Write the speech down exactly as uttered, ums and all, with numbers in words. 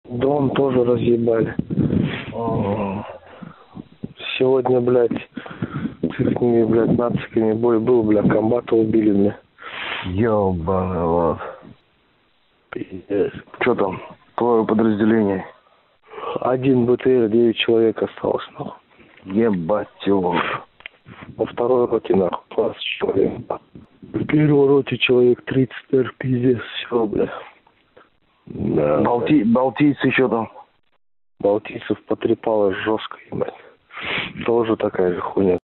Дом тоже разъебали. Сегодня, блядь, с ихними, блядь, нациками бой был, блядь, комбата убили мне. Ёбаный вот. Пиздец. Что там? Твое подразделение? Один БТР, девять человек осталось, нахуй. Ебать его. Во второй роте, нахуй, двадцать человек. В первой роте человек тридцать, наверное, пиздец, все, бля. Да, Балти... Балтийцы еще там? Балтийцев потрепало жестко, ебать. Тоже такая же хуйня.